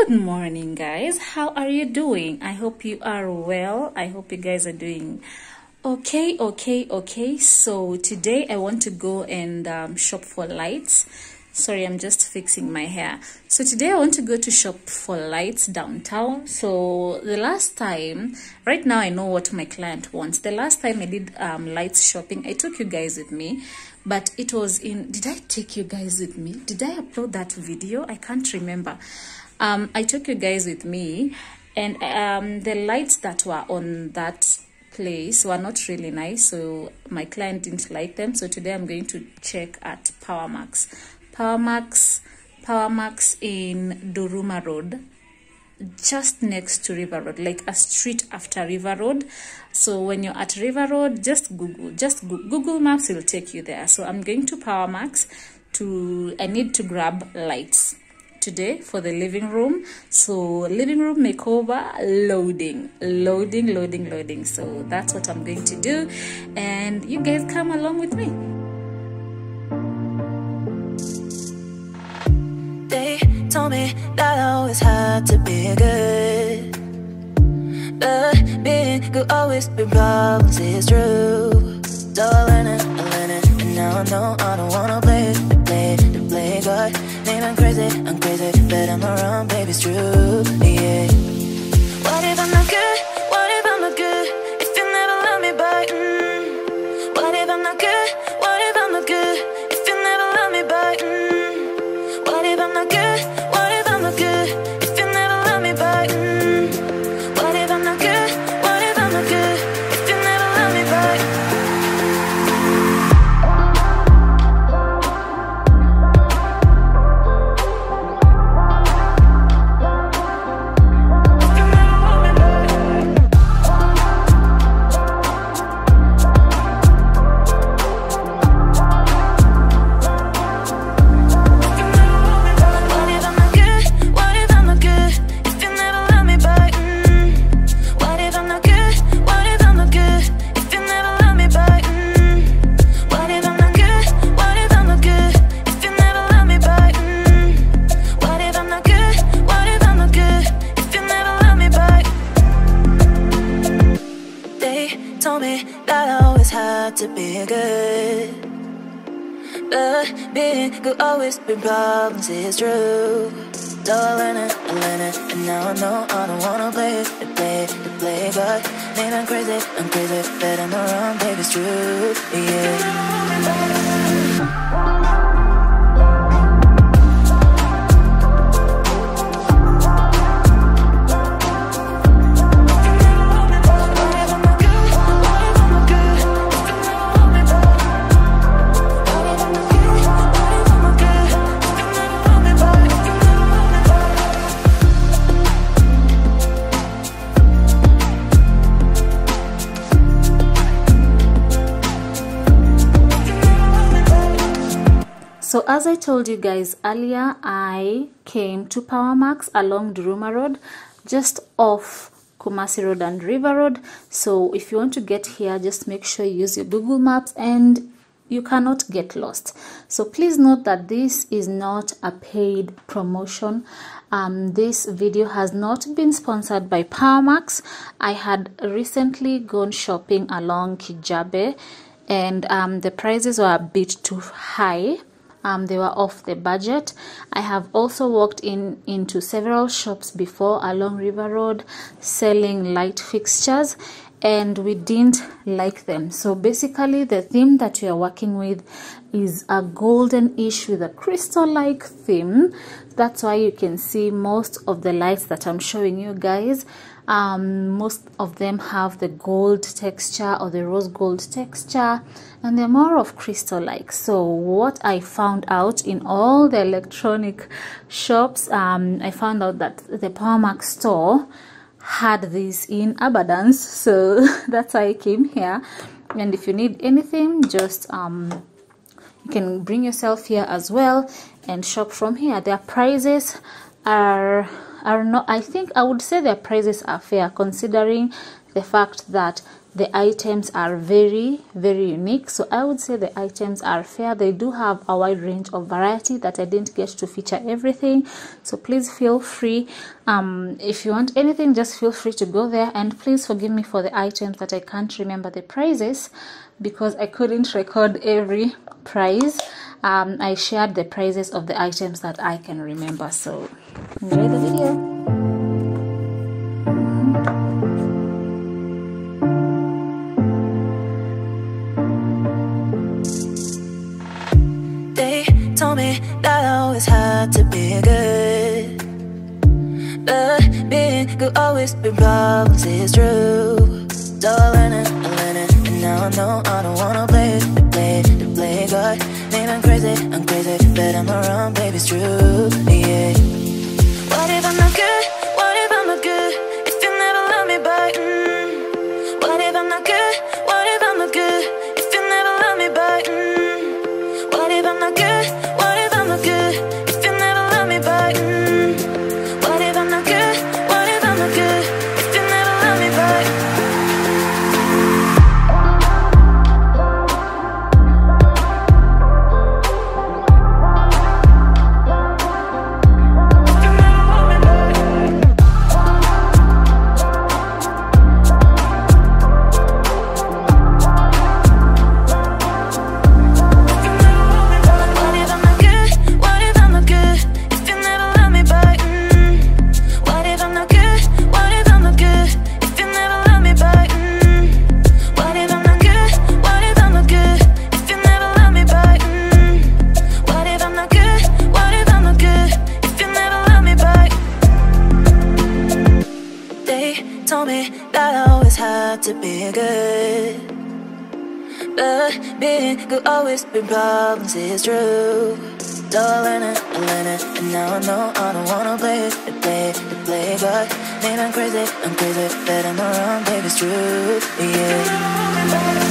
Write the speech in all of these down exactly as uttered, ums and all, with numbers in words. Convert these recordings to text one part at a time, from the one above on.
Good morning, guys. How are you doing? I hope you are well. I hope you guys are doing okay, okay, okay. So today I want to go and um, shop for lights. Sorry, I'm just fixing my hair. So today I want to go to shop for lights downtown. So the last time, right now I know what my client wants. The last time I did um, lights shopping, I took you guys with me. But it was in, did I take you guys with me? Did I upload that video? I can't remember. Um, I took you guys with me, and um, the lights that were on that place were not really nice, so my client didn't like them. So today I'm going to check at PowerMax. PowerMax, PowerMax in Duruma Road, just next to River Road, like a street after River Road. So when you're at River Road, just Google, just go Google Maps will take you there. So I'm going to PowerMax to, I need to grab lights today for the living room. So living room makeover, loading, loading, loading, loading. So that's what I'm going to do, and you guys come along with me. They told me that I always had to be good, but being good always been problems, it's true. So I learned it, I learned it, and now I know I don't wanna play it, to play it, to play God. Maybe I'm crazy, I'm crazy, but I'm around, baby, it's true, yeah. What if I'm not good? What if I'm not good? If you never love me back, mm. What if I'm not good? What if I'm not good? If you never love me back, mm. What if I'm not good? What if I'm not good? If you never love me back, mm. What if I'm not good? What if I'm not good? If you never love me back. To be good, but being good always been problems, it's true. So I learned it, I learned it, and now I know I don't wanna play it, to play it, to play God. Maybe I'm crazy, I'm crazy, but I'm around, baby, it's true, yeah. So as I told you guys earlier, I came to PowerMax along Duruma Road, just off Kumasi Road and River Road. So if you want to get here, just make sure you use your Google Maps and you cannot get lost. So please note that this is not a paid promotion. Um, this video has not been sponsored by PowerMax. I had recently gone shopping along Kijabe, and um, the prices were a bit too high. Um, they were off the budget. I have also walked in into several shops before along River Road selling light fixtures, and we didn't like them. So basically the theme that we are working with is a golden-ish with a crystal-like theme. That's why you can see most of the lights that I'm showing you guys, um most of them have the gold texture or the rose gold texture, and they're more of crystal like. So what I found out in all the electronic shops, um I found out that the PowerMax store had this in abundance, so that's why I came here. And if you need anything, just um you can bring yourself here as well and shop from here. Their prices are are not, I think I would say their prices are fair, considering the fact that the items are very very unique. So I would say the items are fair. They do have a wide range of variety that I didn't get to feature everything, so please feel free, um if you want anything, just feel free to go there. And please forgive me for the items that I can't remember the prices, because I couldn't record every price. um I shared the prices of the items that I can remember. So enjoy the video. Told me that I always had to be good, but being good always been problems, it's true. So I learned it, I learned it, and now I know I don't wanna play it, to play it, to play God. Maybe I'm crazy, I'm crazy, but I'm around, baby, it's true, yeah. What if I'm not good? What if I'm not good? If you never love me back, mm. What if I'm not good? What if I'm not good? If you never love me back, mm. What if I'm not good? To be good, but being good always been problems, it's true. So I learned it, I learned it, and now I know I don't wanna play it, to play it, to play God. Maybe I'm crazy, I'm crazy, but I'm around, baby, it's true, yeah.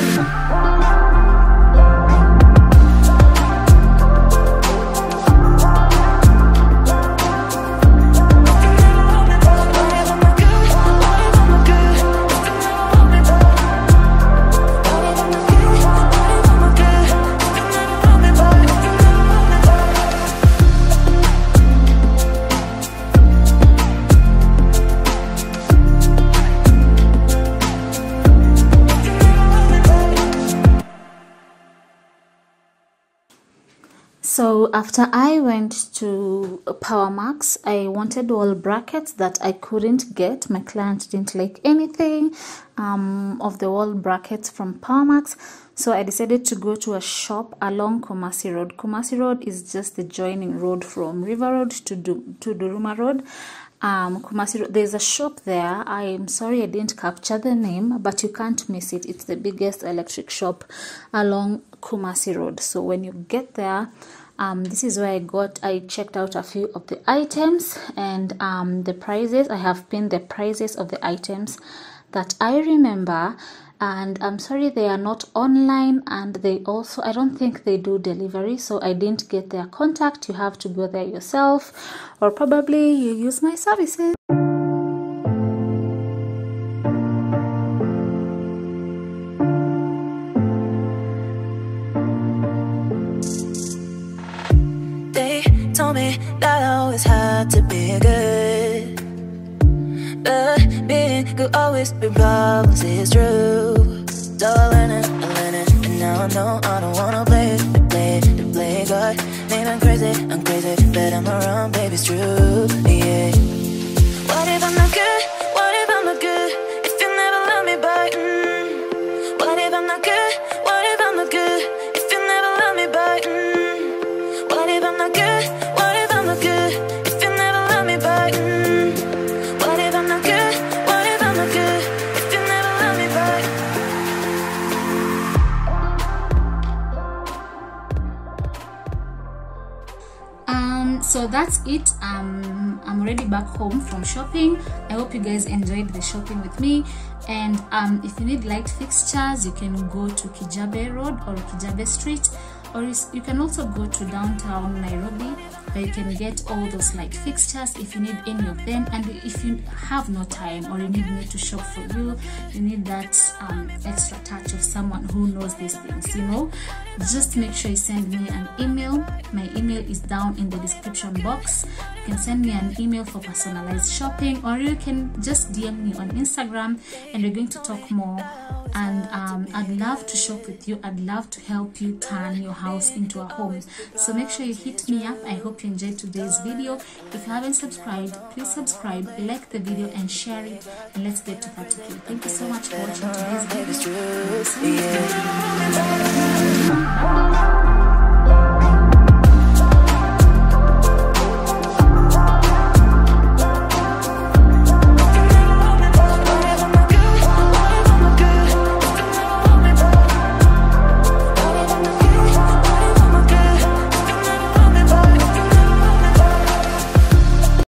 So after I went to PowerMax, I wanted wall brackets that I couldn't get. My client didn't like anything um, of the wall brackets from PowerMax. So I decided to go to a shop along Kumasi Road. Kumasi Road is just the joining road from River Road to, du to Duruma Road. Um, Kumasi Road. There's a shop there. I'm sorry I didn't capture the name, but you can't miss it. It's the biggest electric shop along Kumasi Road. So when you get there, Um, this is where I got, I checked out a few of the items and um, the prices. I have pinned the prices of the items that I remember, and I'm sorry they are not online, and they also, I don't think they do delivery, so I didn't get their contact. You have to go there yourself, or probably you use my services. Told me that I always had to be good, but being good always been problems, it's true. So I learned it, I learned it, and now I know I don't wanna play it, to play it, to play God. Maybe I'm crazy, I'm crazy, but I'm around, baby, it's true, yeah. What if I'm not good? What if I'm not good? If you never love me back, mm. What if I'm not good? What if I'm not good? If you never love me back, mm. What if I'm not good? So that's it. um I'm already back home from shopping. I hope you guys enjoyed the shopping with me, and um if you need light fixtures, you can go to Kijabe Road or Kijabe Street, or you can also go to downtown Nairobi, where you can get all those like fixtures if you need any of them. And if you have no time, or you need me to shop for you, you need that um, extra touch of someone who knows these things, you know, just make sure you send me an email. My email is down in the description box. You can send me an email for personalized shopping, or you can just D M me on Instagram, and we're going to talk more. And um, I'd love to shop with you. I'd love to help you turn your house into a home. So make sure you hit me up. I hope you enjoyed today's video. If you haven't subscribed, please subscribe, like the video, and share it. And let's get to part two. Thank you so much for watching today's video.